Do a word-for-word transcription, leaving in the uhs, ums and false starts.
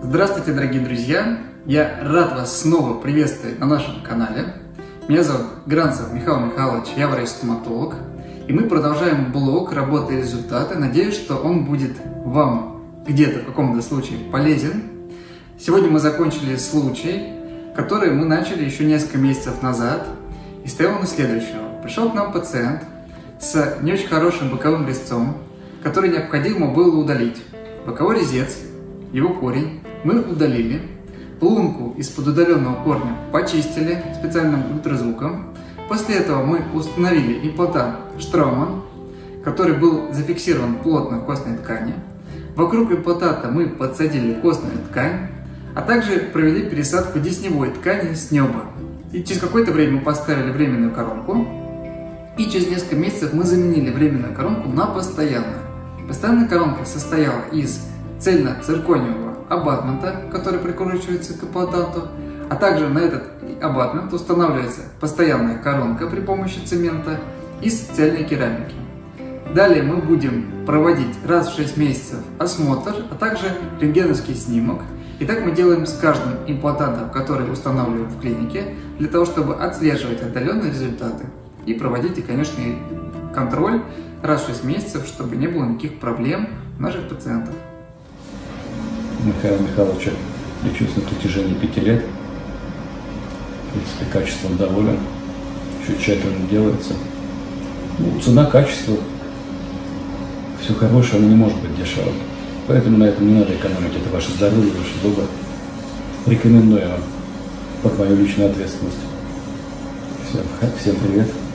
Здравствуйте, дорогие друзья! Я рад вас снова приветствовать на нашем канале. Меня зовут Гранцев Михаил Михайлович, я врач-стоматолог. И мы продолжаем блог «Работа и результаты». Надеюсь, что он будет вам где-то в каком-то случае полезен. Сегодня мы закончили случай, который мы начали еще несколько месяцев назад. И стоял на следующего. Пришел к нам пациент с не очень хорошим боковым резцом, который необходимо было удалить. Боковой резец, его корень мы удалили, лунку из-под удаленного корня почистили специальным ультразвуком. После этого мы установили имплантант Штрауман, который был зафиксирован плотно в костной ткани. Вокруг имплантата мы подсадили костную ткань, а также провели пересадку десневой ткани с неба. И через какое-то время мы поставили временную коронку, и через несколько месяцев мы заменили временную коронку на постоянную. Постоянная коронка состояла из цельно-циркониевого абатмента, который прикручивается к имплантанту, а также на этот абатмент устанавливается постоянная коронка при помощи цемента из цельной керамики. Далее мы будем проводить раз в шесть месяцев осмотр, а также рентгеновский снимок. И так мы делаем с каждым имплантантом, который устанавливаем в клинике, для того, чтобы отслеживать отдаленные результаты и проводить, и, конечно, контроль раз в шесть месяцев, чтобы не было никаких проблем у наших пациентов. Михаил Михайлович лечусь на протяжении пяти лет. В принципе, качеством доволен. Еще тщательно делается. Ну, цена, качество. Все хорошее, оно не может быть дешевым. Поэтому на этом не надо экономить. Это ваше здоровье, ваше добро. Рекомендую вам под мою личную ответственность. Всем, всем привет.